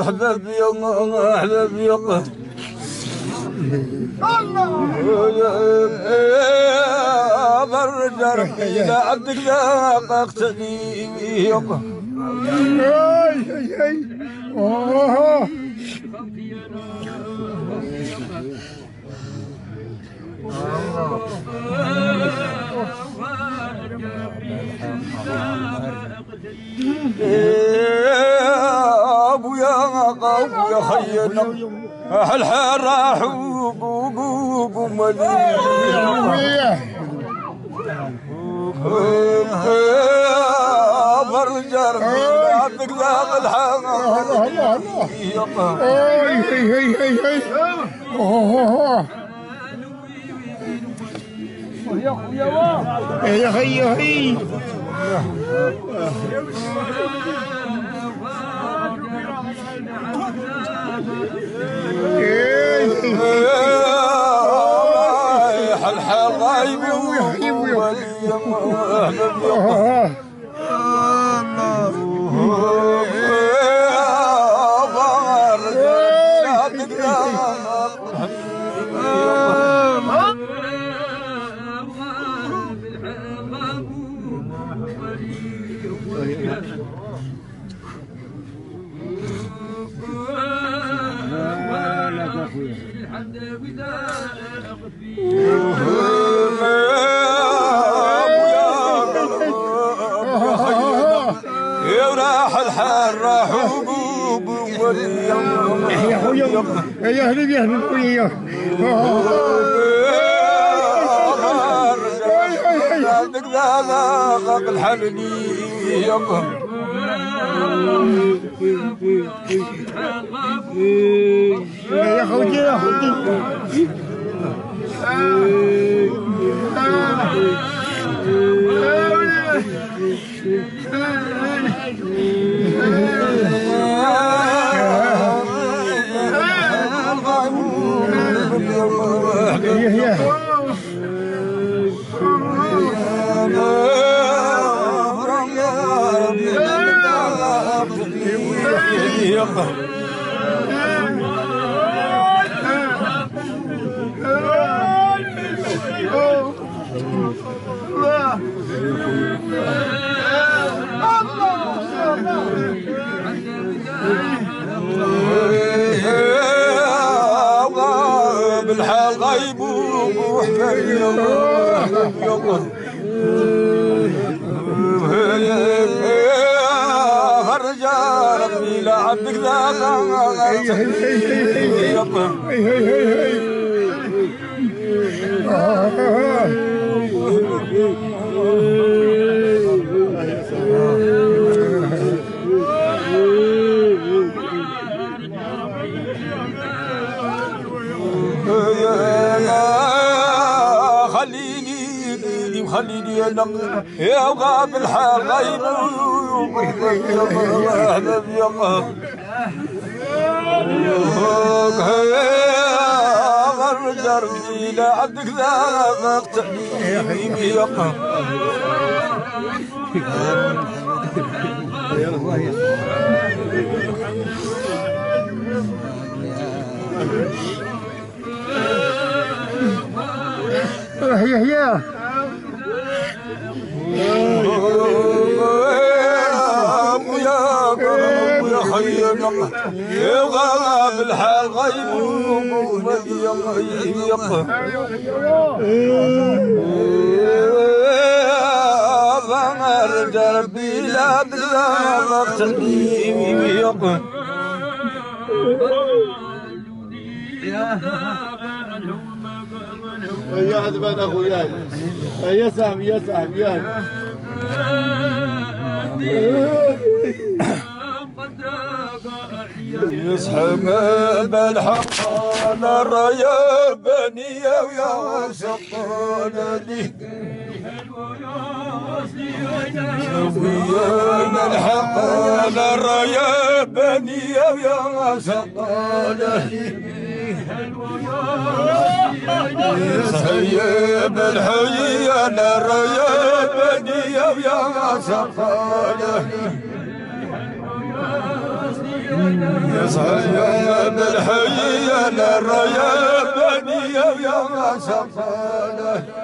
احبب يوم احبب يوم برجع إلى عبدك ذاق اقتدي يوم ابويا ابويا خينا الحال راح برجع عبدك ذاق الحال يا خي يا خي الحال غايب راح الحال راح وقوب يا خويا يا هلي يا هلي خويا عبدك ذاق الحلني يا خويا يا خويا بالحال غايب فرجع ربي لعبدك خليني انق يا غاب الحال غيب احبب يقف غرجر الى عبدك ذاق تحليم يقف يا يا غاب الحال غيب فمرجع ربي لا بلا تقديم يقف يا حدبان اخوياي يا سامي يا سامي يا يسحب بالحقان الرايا بنية ويا سطان لي بالحقان الرايا بنية ويا سطان لي سيب الحيان الرايا بنية ويا سطان لي يا صياد الحي يا الرايا بني يا سفالة